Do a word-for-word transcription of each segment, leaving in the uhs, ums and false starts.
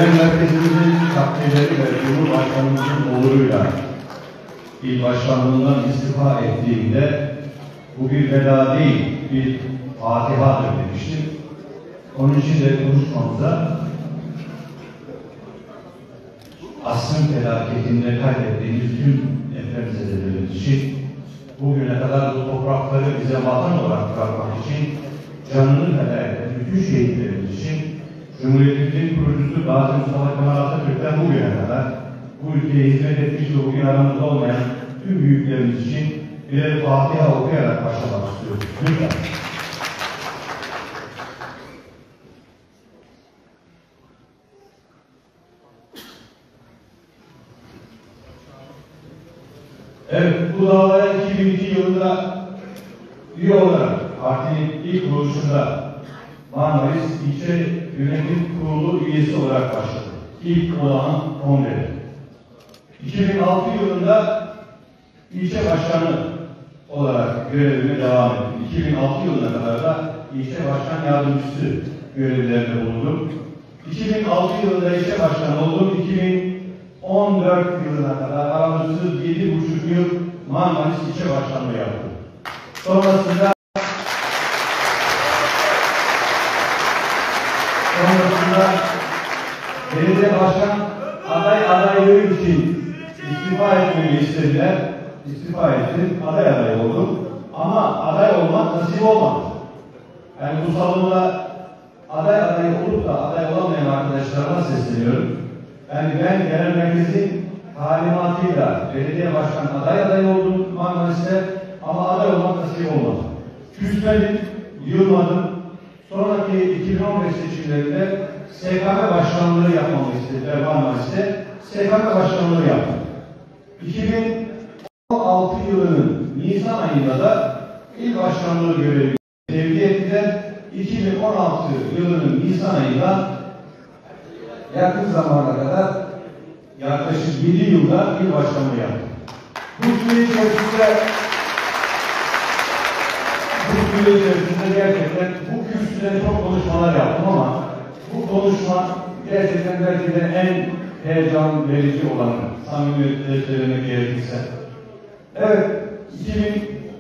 genel merkezimizin takdirleri ve Cumhurbaşkanımızın oluruyla il başkanlığından istifa ettiğimde bu bir veda değil, bir fatihadır demiştim. Onun için de konuşmamıza asrın felaketinde kaybettiğimiz tüm depremzedelerimiz için, bugüne kadar bu toprakları bize vatan olarak bırakmak için canını feda eden bütün şehitlerimiz için, Cumhuriyetimizin kurucusu Gazi Mustafa Kemal Atatürk'ten bugüne kadar bu ülkeye hizmet etmiş ve bugün aramızda olmayan tüm büyüklerimiz için birer Fatiha okuyarak başlamak istiyoruz. Lütfen. Evet, bu davaya iki bin iki yılında üye olarak partinin ilk kuruluşunda Marmaris İlçe Yönetim Kurulu üyesi olarak başladı. İlk olan kongre. iki bin altı yılında ilçe başkanı olarak görevime devam ettim. iki bin altı yılına kadar da ilçe başkan yardımcısı görevlerinde bulundum. iki bin altı yılında ilçe başkanı oldum. iki bin on dört yılına kadar aralıksız yedi buçuk yıl Marmaris ilçe başkanlığı yaptım. Sonrasında Sonrasında belediye başkan aday adaylığı için istifa etmemi istediler. İstifa ettim, aday adayı oldum. Ama aday olmak nasip olmadı. Yani bu salonda aday adayı olup da aday olamayan arkadaşlarıma sesleniyorum. Yani ben genel merkezin talimatıyla belediye başkan aday adayı oldum Marmaris'te ama aday olmak nasip olmadı. Küsmedim, yılmadım. Sonraki iki bin on beş seçimlerinde S K M başkanlığı yapmamı istediler Marmaris'te. S K M başkanlığı yaptım. iki bin on altı yılının Nisan ayında da il başkanlığı görevi tevdi ettiler. iki bin on altı yılının Nisan ayında yakın zamana kadar yaklaşık yedi yılda il başkanlığı yaptım. Bu süre içerisinde bu süre içerisinde gerçekten bu kürsüde çok konuşmalar yaptım ama bu konuşma gerçekten belki de en heyecan verici olan samimiyetle söylemek gerekirse. Evet, iki bin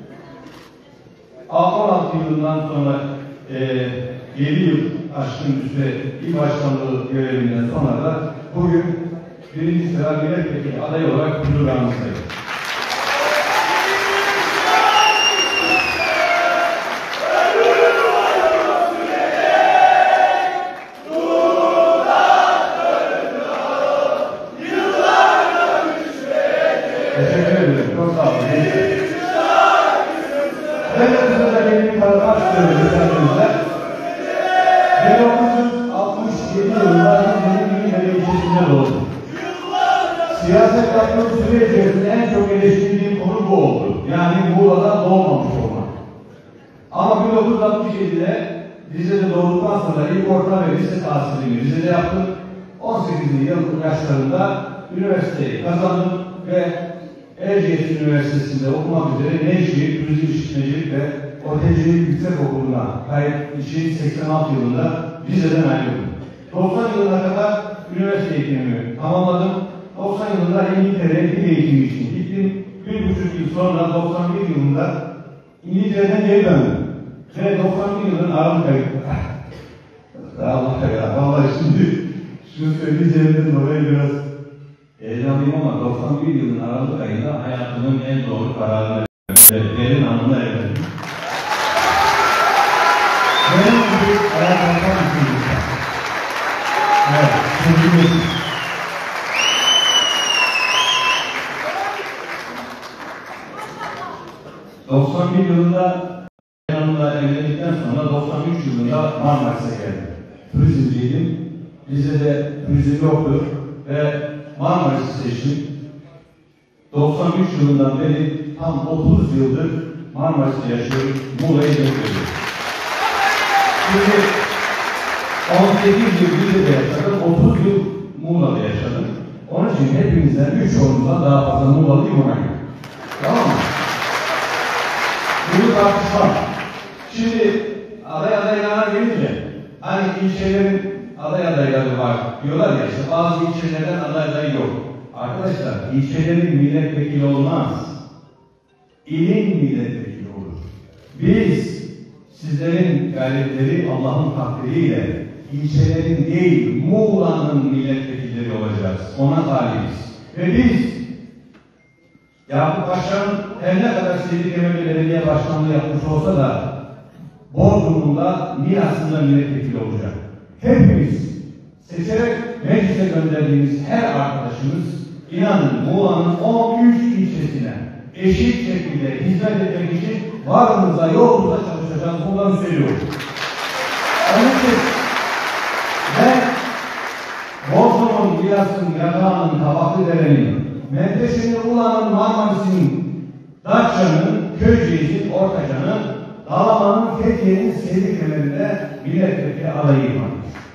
on altı yılından sonra e, yedi yıl aşkın bir süre il başkanlığı görevinden sonra da bugün birinci sıra milletvekili aday olarak huzurlarınızdayım. Teşekkür ederim. Çok sağ olun. Ben de size kendimi tanıtmak istiyorum efendimizle. bin dokuz yüz altmış yedi yılında İzmir'in İngiltere ilçesinde doğdum. Siyaset yaptığım süre içerisinde en çok eleştirdiğim konu bu oldu. Yani Muğla'da doğmamış olmak. Ama bin dokuz yüz altmış yedide Rize'de doğduktan sonra ilk orta ve lise tahsilini Rize'de yaptım. on sekizli yıl yaşlarında üniversiteyi kazandım ve Erciyes Üniversitesi'nde okumak üzere Nevşehir Turizm İşletmecilik ve Otelcilik Yüksekokulu'na kayıt için seksen altı yılında Rize'den ayrıldım. doksan yılına kadar üniversite eğitimimi tamamladım. doksan yılında İngiltere'ye dil eğitimi için gittim. Bir buçuk yıl sonra doksan bir yılında İngiltere'den geri döndüm. Ve doksan bir yılın Aralık ayı. Allah ya, vallahi şimdi şunu söyleyeceğimden dolayı biraz heyecanlıyım ama doksan bir yılın Aralık ayında hayatımın en doğru kararını verin anına evlendim. Benim gibi hayatımdan düşünmüşler. Evet, şimdi doksan bir yılında yanımda evlendikten sonra doksan üç yılında Marmaris'e geldim. Turizmciydim. Rize'de turizm yoktu ve Marmaris'i seçtim. doksan üç yılından beri tam otuz yıldır Marmaris'te yaşıyorum. Muğla'yı bekliyorum. Şimdi on sekiz yıl Rize'de yaşadım, otuz yıl Muğla'da yaşadım. Onun için hepimizden üç olumuzdan daha fazla Muğla'lıyım ona göre. Tamam mı? Bunu tartışmam. Şimdi aday adaylarına gelince hani ilçelerin aday adayları var diyorlar ya, işte bazı ilçelerden aday adayı yok. Arkadaşlar, ilçelerin milletvekili olmaz. İlin milletvekili olur. Biz sizlerin gayretleri Allah'ın takdiriyle ilçelerin değil, Muğla'nın milletvekilleri olacağız. Ona talibiz. Ve biz Yakup Paşa'nın her ne kadar Seyirkemer Belediye Başkanlığı yapmış olsa da Bodrum'da, Milas'ında milletvekili olacak. Hepimiz seçerek meclise gönderdiğimiz her arkadaşımız, inanın Muğla'nın on üç ilçesine eşit şekilde hizmet etmek için varımızda, yolumuzda çalışacağız. Bunları söylüyorum. Onun için ben Bodrum'un, Milas'ın, Yatağan'ın, Kabaklıdere'nin, Menteşe'nin, Ula'nın, Marmaris'in, Datça'nın, Köyceğiz'in, Ortaca'nın, Dalaman'ın, Fethiye'nin, Seyirkemer'inde milletvekili adayı var.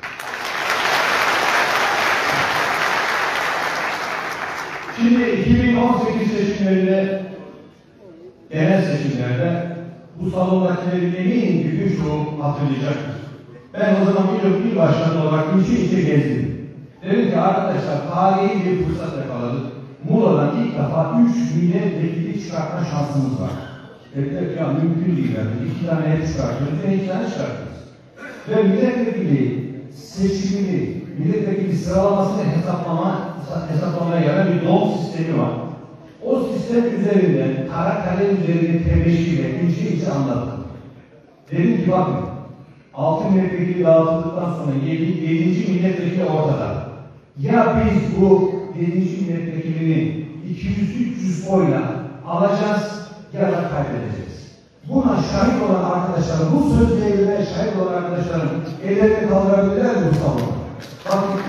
Şimdi iki bin on sekiz seçimlerinde, genel seçimlerde bu salondakilerin eminim ki birçoğu hatırlayacaktır. Ben o zaman bir il başkanı olarak ilçe ilçe gezdim. Dedim ki arkadaşlar, tarihi bir fırsat yakaladık. Muğla'dan ilk defa üç milletvekili çıkartma şansımız var. Dediler ki ya mümkün değil. Yani. İki tane hep çıkartıyoruz ve iki tane çıkartıyoruz. Ve milletvekili seçimini, milletvekili sıralamasını hesaplama, hesaplamaya yarar bir doğum sistemi var. O sistem üzerinden, Karakkale üzerinde tebeşirle ilçe ilçe anlattım. Dedim ki bakın, altı milletvekili dağıtıldıktan sonra yedinci milletvekili ortada. Ya biz bu yedinci milletvekilini iki yüz üç yüz oyla alacağız ya da kaybedeceğiz. Buna şahit olan arkadaşlarım, bu sözlerine şahit olan arkadaşlarım ellerini kaldırabilirler mi bu salonda? Bakın,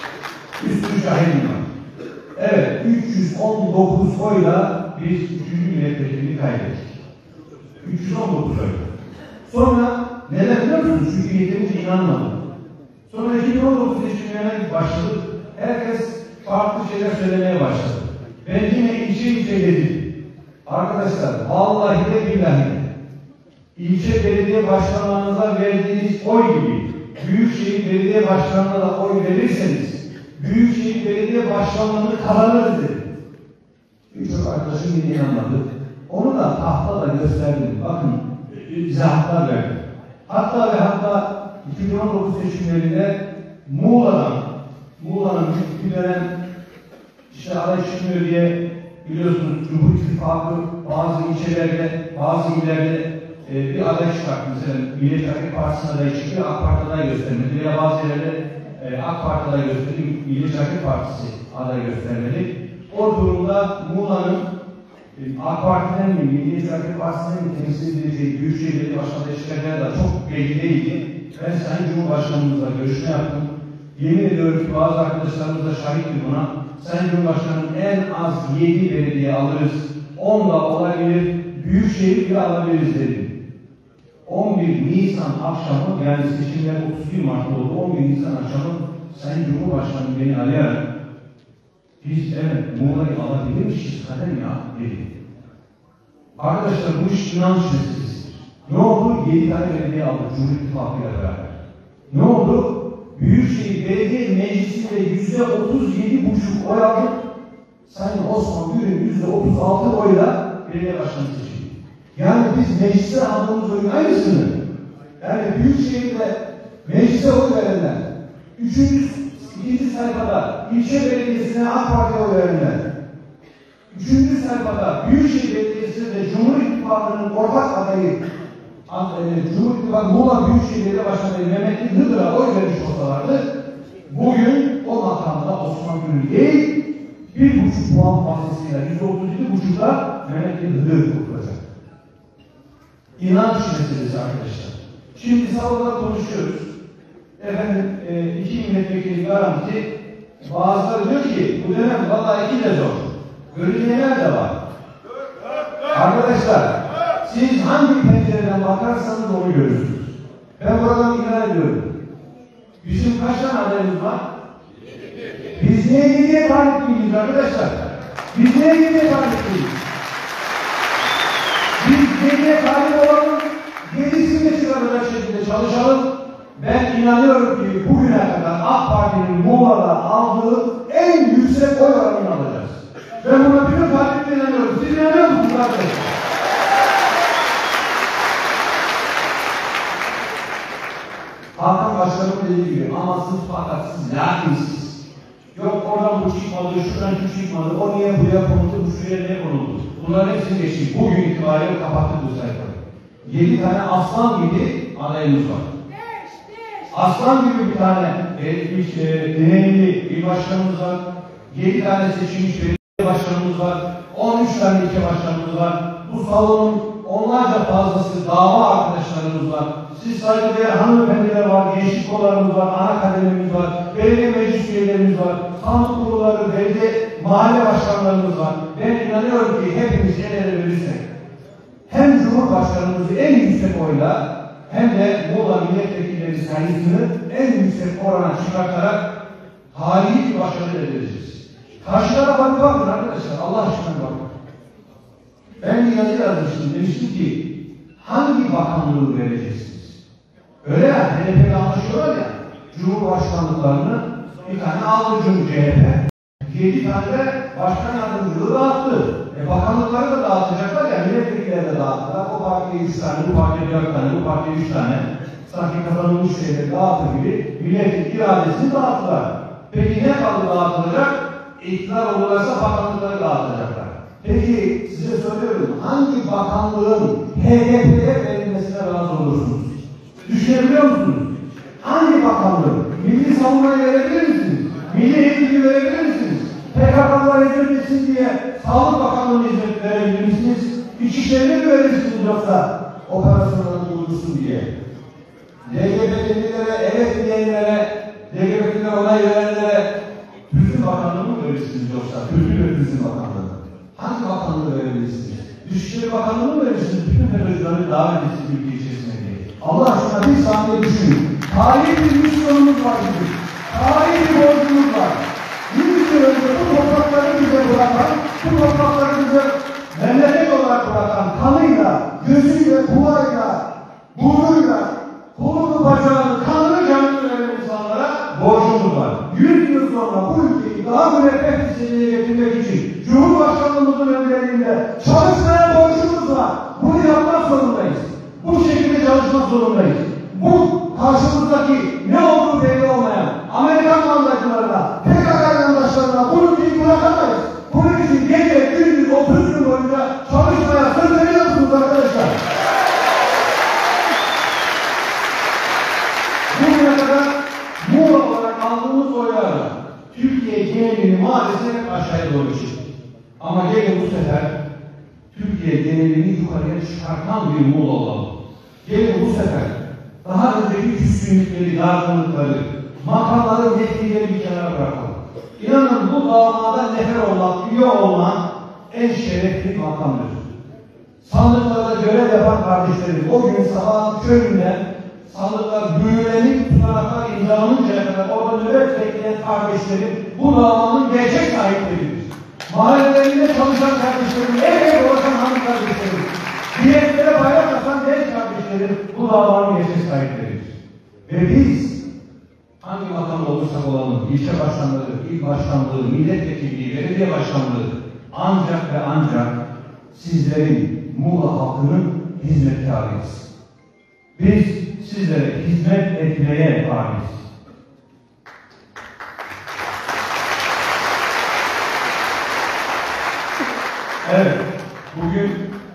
üstü şahidim var. Evet, üç yüz on dokuz oyla biz üçüncü milletvekilini kaybettik. üç yüz on dokuz oyla. Sonra neden biliyor musunuz? Çünkü yeterince inanmadım. Sonra iki bin on dokuz seçimlerine başladık. Herkes farklı şeyler söylemeye başladı. Ben yine ilçe ilçe dedim. Arkadaşlar, vallahi de billahi ilçe belediye başkanlarınıza verdiğiniz oy gibi Büyükşehir Belediye Başkanı'na da oy verirseniz Büyükşehir Belediye Başkanlığı'nı kazanırız dedim. Birçok arkadaşım yine inanmadı. Onu da tahtada gösterdim. Bakın, izahatlar verdim. Hatta ve hatta iki bin on dokuz seçimlerinde Muğla'dan, Muğla'nın bir dönem işte aday çıkmıyor diye biliyorsunuz Cumhur İttifakı bazı ilçelerde, bazı illerde e, bir aday çıkarttı. Mesela Milliyetçi Hareket Partisi'nin adayı çıkıyor, AK Parti adayı göstermedi. Veya bazı yerlerde e, AK Parti adayı gösterdi, Milliyetçi Hareket Partisi adayı göstermedi. O durumda Muğla'nın e, AK Parti'den mi, Milliyetçi Hareket Partisi'nden mi temsil edileceği Büyükşehir Belediye Başkanı'nda çıkacağı da çok belli değildi. Ben Sayın Cumhurbaşkanımızla görüşme yaptım. Yemin ediyorum ki bazı arkadaşlarımız da şahittir buna. Sayın Cumhurbaşkanım en az yedi belediye alırız. on da olabilir, Büyükşehir bile alabiliriz dedim. on bir Nisan akşamı, yani seçimler otuz bir Mart'ta oldu. on bir Nisan akşamı Sayın Cumhurbaşkanım beni arayarak biz evet Muğla'yı alabilirmişiz kadem ya dedi. Arkadaşlar bu iş inanç meselesidir. Ne oldu? yedi tane belediye aldık Cumhur İttifakı'yla beraber. Ne oldu? Büyükşehir Belediye Meclisi'nde yüzde otuz yedi buçuk oy aldık. Sayın Osman Gül'ün yüzde otuz altı oyla belediye başkanı seçildi. Yani biz meclise aldığımız oyun aynısını. Yani Büyükşehir'de meclise oy verenler, üçüncü, ikinci sayfada ilçe belediyesine AK Parti'ye oy verenler, üçüncü sayfada Büyükşehir Belediyesi'nde de Cumhur İttifakı'nın ortak adayı Cumhur İttifakı Muğla Büyükşehir Belediye Başkanı Mehmet Hıdır'a oy vermiş olsalardı, bugün o makamda Osman Gül değil, bir buçuk puan fazlasıyla yüzde otuz yedi buçukta Mehmet Hıdır kurulacak. İnanç meselesi arkadaşlar. Şimdi salonda konuşuyoruz. Efendim, e, iki milletvekili garanti, bazıları diyor ki, bu dönem vallahi iki de zor. Görünmeyenler de var. Arkadaşlar, siz hangi pencereden bakarsanız onu görürsünüz. Ben buradan ikna ediyorum. Bizim kaç tane adayımız var? Biz niye yediye talip değiliz arkadaşlar? Biz niye yediye talip değiliz? Biz yediye talip olalım, yedisini çıkaracak şekilde çalışalım. Ben inanıyorum ki bugüne kadar aldığı en yüksek oy oranını alacağız. Ve buna bütün partilerine inanıyorum. Siz inanıyor musunuz arkadaşlar? Hakan Başkanım dediği gibi amasız fakatsız, lakinsiz. Yok oradan bu çıkmadı, şuradan şu çıkmadı, o niye buraya konuldu, bu şuraya niye konuldu. Bunların hepsini geçtik. Bugün itibariyle kapattık bu sayfayı. Yedi tane aslan gibi adayımız var. Aslan gibi bir tane eğitilmiş, e, deneyimli il başkanımız var. Yedi tane seçilmiş belediye başkanımız var. On üç tane ilçe başkanımız var. Bu salonun onlarca fazlası dava arkadaşlarımız var. Siz saygıdeğer hanımefendiler var, gençlik kollarımız var, ana kademimiz var, belediye meclis üyelerimiz var, sandık kurulları, belediye mahalle başkanlarımız var. Ben inanıyorum ki hepimiz el ele verirsek, hem Cumhurbaşkanımızı en yüksek oyla, hem de Muğla milletvekilleri sayısını en yüksek orana çıkartarak tarihi bir başarı elde edeceğiz. Karşı tarafa bir bakın arkadaşlar, Allah aşkına bakın. Ben bir yazı yazmıştım, demiştim ki, hangi bakanlığı vereceksiniz? Öyle ya, H D P'yle anlaşıyorlar ya, Cumhurbaşkanlıklarını bir tane aldı C H P, yedi tane de başkan yardımcılığı dağıttı. E bakanlıkları da dağıtacaklar ya, milletvekilleri de dağıttılar. O partiye üç tane, bu partiye dört tane, bu partiye üç tane. Sanki kazanılmış şeyleri dağıtır gibi milletin iradesini dağıttılar. Peki ne kaldı dağıtılacak? İktidar olurlarsa bakanlıkları dağıtacaklar. Peki size soruyorum, hangi bakanlığın H D P'ye verilmesine razı olursunuz? Düşünebiliyor musunuz? Hangi bakanlığı? Milli savunmayı verebilir misiniz? Milli eğitimi verebilir misiniz? P K K'lara hizmet etsin diye Sağlık Bakanlığı'na hizmet verebilir misiniz? İçişleri'ne mi verirsiniz yoksa operasyonlarını durdursun diye? L G B T'lilere, evet diyenlere, L G B T'lilere onay verenlere Turizm Bakanlığı mı verirsiniz yoksa? Kültür ve Turizm Bakanlığı. Hangi bakanlığı verebilirsiniz? Dışişleri Bakanlığı mı verirsiniz? Bütün teröristleri davet etsin ülke içerisinde diye. Allah aşkına bir saniye düşünün. Tarihi bir misyonumuz var bizim. Tarihi bir borcumuz var. Yüz yıl önce bu toprakları bize bırakan, bu toprakları bize memleket olarak bırakan kanıyla, gözüyle, kulağıyla, burnuyla, kolunu, bacağını, kanını, canını veren insanlara borcumuz var. Yüz yıl sonra bu ülkeyi daha müreffeh bir seviyeye getirmek için Cumhurbaşkanlığımızın önderliğinde çalışmaya borcumuz var. Bunu yapmak zorundayız. Bu şekilde çalışmak zorundayız. Bu karşımızdaki ne olduğu belli olmayan Amerikan mandacılarına, P K K yandaşlarına bu ülkeyi bırakamayız. Bunun için gece, gündüz, otuz gün boyunca çalışmaya söz veriyor musunuz arkadaşlar? Bugüne kadar Muğla olarak aldığımız oylarla Türkiye genelini maalesef aşağıya doğru çıktı. Ama gelin bu sefer Türkiye genelini yukarıya çıkartan bir Muğla olalım. Gelin bu sefer daha önceki küskünlükleri, dargınlıkları, makamların yetkileri bir kenara bırakalım. İnanın bu davada nefer olmak, üye olmak en şerefli makamdır. Sandıklarda görev yapan kardeşlerim o gün sabah köründen sandıklar büyülenip tutanaklar imzalanıncaya kadar orada nöbet bekleyen kardeşlerim bu davanın gerçek sahipleridir. Mahallelerinde çalışan kardeşlerim, ev ev dolaşan hanım kardeşlerim, biletlere bayrak atan genç kardeşlerim bu davanın gerçek sahipleridir. Ve biz hangi makam olursak olalım, ilçe başkanlığı, il başkanlığı, milletvekilliği, belediye başkanlığı ancak ve ancak sizlerin, Muğla halkının hizmetkarıyız. Biz sizlere hizmet etmeye talibiz. Evet, bugün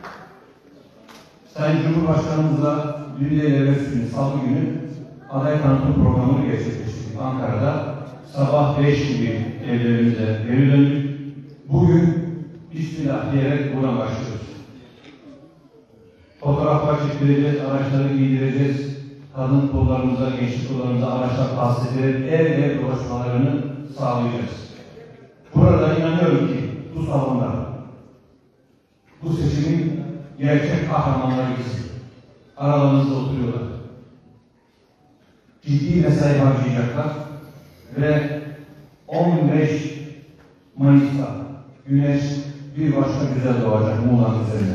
Sayın Cumhurbaşkanımızla Dünya Devlet Günü, Salı günü aday tanıtım programını gerçekleştirdik Ankara'da. Sabah beş gibi evlerimize geri döndük. Bugün Bismillah diyerek buna başlıyoruz. Fotoğraflar çektireceğiz, araçları giydireceğiz. Kadın kollarımıza, gençlik kollarımıza araçlar tahsis ederek ev ev dolaşmalarını sağlayacağız. Burada inanıyorum ki bu salonda bu seçimin gerçek kahramanları biz. Aralarımızda oturuyorlar. Ciddi mesai harcayacaklar ve on beş Mayıs'ta güneş bir başka güzel doğacak Muğla'nın üzerine.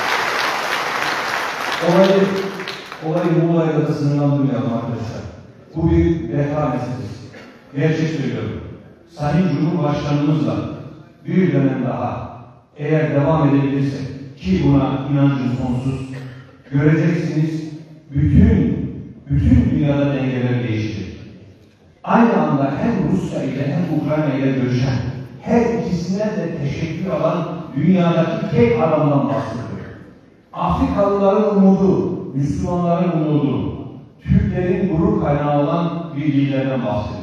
Olayı, olayı Muğla'yla da sınırlandırmayalım arkadaşlar. Bu bir vefa meselesi. Gerçek söylüyorum. Sayın Cumhurbaşkanımızla bir dönem daha eğer devam edebilirsek, ki buna inancım sonsuz, göreceksiniz bütün bütün dünyada dengeler değişecek. Aynı anda hem Rusya ile hem Ukrayna ile görüşen, her ikisinden de teşekkür alan dünyadaki tek adamdan bahsediyor. Afrikalıların umudu, Müslümanların umudu, Türklerin gurur kaynağı olan bir liderden bahsediyor.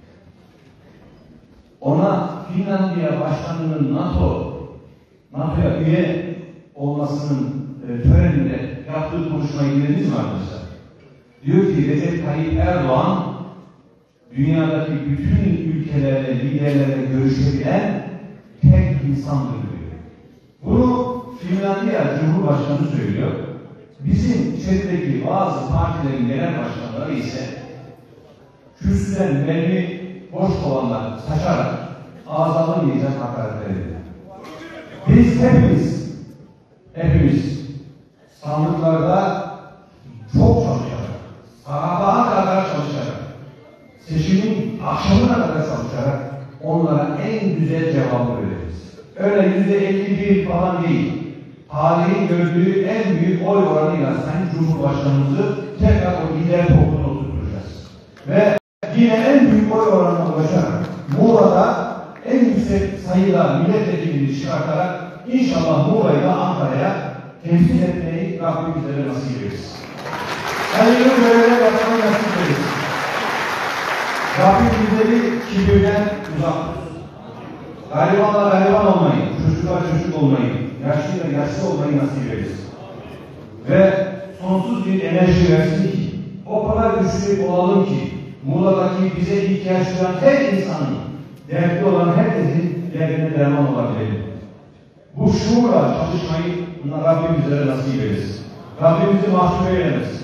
Ona Finlandiya Başkanı'nın NATO, NATO'ya üye olmasının e, töreninde yaptığı konuşmayı dinlediniz mi arkadaşlar? Diyor ki Recep Tayyip Erdoğan dünyadaki bütün ülkelerle, liderlerle görüşebilen tek insandır diyor. Bunu Finlandiya Cumhurbaşkanı söylüyor. Bizim içerideki bazı partilerin genel başkanları ise kürsüden mermi boş kovanlar saçarak ağız alınmayacak hakaretler ediyor. Biz hepimiz, hepimiz sandıklarda çok çalışarak, sabaha kadar çalışarak, seçimin akşamına kadar çalışarak onlara en güzel cevabı veririz. Öyle yüzde elli bir falan değil. Tarihin gördüğü en büyük oy oranıyla Sayın Cumhurbaşkanımızı tekrar o lider koltuğuna oturtacağız. Ve yine en büyük oy oranına ulaşarak Muğla'da en yüksek sayıda milletvekilini çıkartarak inşallah Muğla'yı da Ankara'ya temsil etmeyi Rabbim bizlere nasip ederiz. Hayırlı görevler yapmayı nasip ederiz. Rabbim bizleri kibirden uzak tutsun. Garibanla gariban olmayı, çocuklar çocuk olmayı, yaşlıyla yaşlı olmayı nasip ederiz. Ve sonsuz bir enerji versin ki, o kadar güçlü olalım ki, Muğla'daki bize ihtiyaç duyan her insanın, dertli olan herkesin derdine derman olabilelim. Bu şuurla çalışmayı Rabbim bizlere nasip ederiz. Rabbim bizi mahcup eylemesin.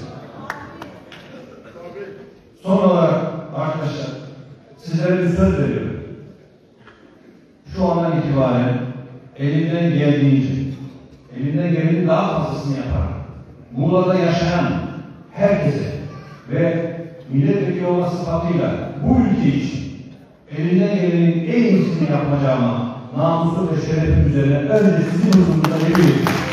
Son olarak arkadaşlar, sizlere bir söz veriyorum. Şu andan itibaren elimden geldiğince, elimden gelenin daha fazlasını yaparım. Muğla'da yaşayan herkese ve milletvekili olma sıfatıyla bu ülke için elimden gelenin en iyisini yapacağıma namusu ve şerefim üzerine önce sizin huzurunuzda yemin ediyorum.